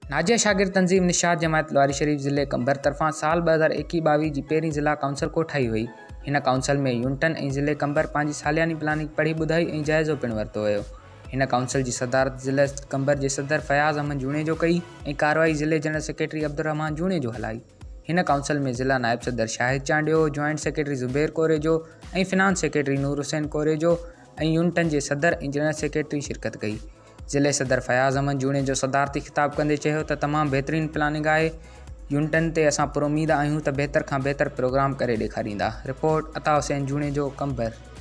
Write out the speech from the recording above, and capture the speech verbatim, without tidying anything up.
नाजिया शागिर्द तंज़ीम निशात जमायत लवारी शरीफ ज़िले कंबर तरफ़ां साल ॿ हज़ार एकवीह ॿावीह जी पहिरीं ज़िला काउंसिल को ठाही हुई। हिन काउंसिल में यूनिटन ऐं ज़िले कंबर पंहिंजी सालियानी प्लानिंग पढ़ी ॿुधाई ऐं जाइज़ो पिणु वरितो वियो। हिन काउंसिल जी सदारत ज़िले कंबर जे सदर फयाज़ अहमद जूणे जो कई ऐं कार्रवाई ज़िले जनरल सेक्रेटरी अब्दुर्रहमान जूणे जो हलाई। हिन काउंसिल में ज़िला नायब सदर शाहिद चांडियो, जॉइंट सेक्रेटरी ज़ुबैर कोरेजो ऐं फिनांस सेक्रेटरी नूर हुसैन कोरेजो ऐं यूनिटन जे सदर ऐं जनरल सेक्रेटरी शिरकत कई। ज़िले सदर फयाज़ अहमद जूणे जो सदारती ख़िताब कंदे चयो त तमामु बहितरीन प्लानिंग आहे। यूनिटन ते असां पुरुमीद आहियूं त बहितर खां बहितर प्रोग्राम करे ॾेखारींदा। रिपोर्ट अता हुसैन जूणे जो कंबर।